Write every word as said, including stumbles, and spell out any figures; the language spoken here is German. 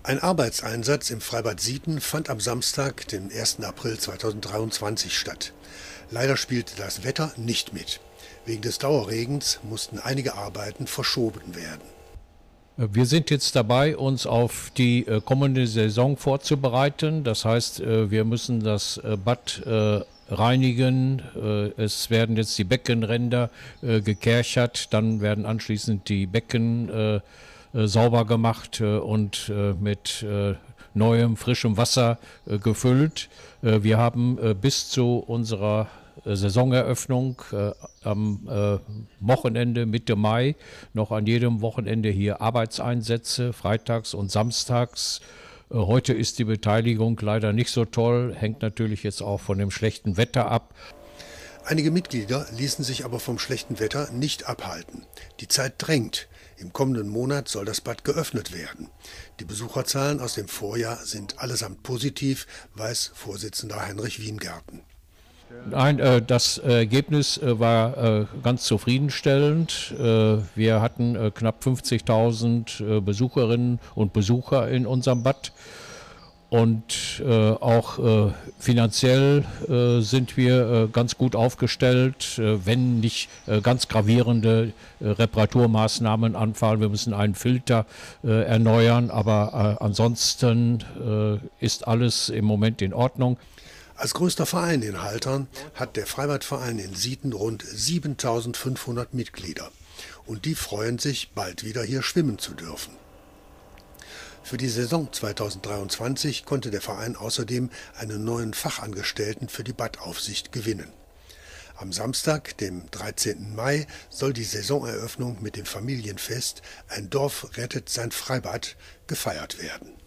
Ein Arbeitseinsatz im Freibad Sieten fand am Samstag, den ersten April zweitausenddreiundzwanzig statt. Leider spielte das Wetter nicht mit. Wegen des Dauerregens mussten einige Arbeiten verschoben werden. Wir sind jetzt dabei, uns auf die äh, kommende Saison vorzubereiten. Das heißt, äh, wir müssen das äh, Bad äh, reinigen. Äh, es werden jetzt die Beckenränder äh, gekerchert, dann werden anschließend die Becken äh, äh, sauber gemacht äh, und äh, mit äh, neuem, frischem Wasser äh, gefüllt. Äh, wir haben äh, bis zu unserer Saisoneröffnung äh, am äh, Wochenende Mitte Mai noch an jedem Wochenende hier Arbeitseinsätze, freitags und samstags. Äh, heute ist die Beteiligung leider nicht so toll, hängt natürlich jetzt auch von dem schlechten Wetter ab. Einige Mitglieder ließen sich aber vom schlechten Wetter nicht abhalten. Die Zeit drängt. Im kommenden Monat soll das Bad geöffnet werden. Die Besucherzahlen aus dem Vorjahr sind allesamt positiv, weiß Vorsitzender Heinrich Wiengarten. Nein, äh, das Ergebnis äh, war äh, ganz zufriedenstellend. Äh, wir hatten äh, knapp fünfzigtausend äh, Besucherinnen und Besucher in unserem Bad. Und äh, auch äh, finanziell äh, sind wir äh, ganz gut aufgestellt, äh, wenn nicht äh, ganz gravierende äh, Reparaturmaßnahmen anfallen. Wir müssen einen Filter äh, erneuern, aber äh, ansonsten äh, ist alles im Moment in Ordnung. Als größter Verein in Haltern hat der Freibadverein in Sieten rund siebentausendfünfhundert Mitglieder. Und die freuen sich, bald wieder hier schwimmen zu dürfen. Für die Saison zweitausenddreiundzwanzig konnte der Verein außerdem einen neuen Fachangestellten für die Badaufsicht gewinnen. Am Samstag, dem dreizehnten Mai, soll die Saisoneröffnung mit dem Familienfest Ein Dorf rettet sein Freibad gefeiert werden.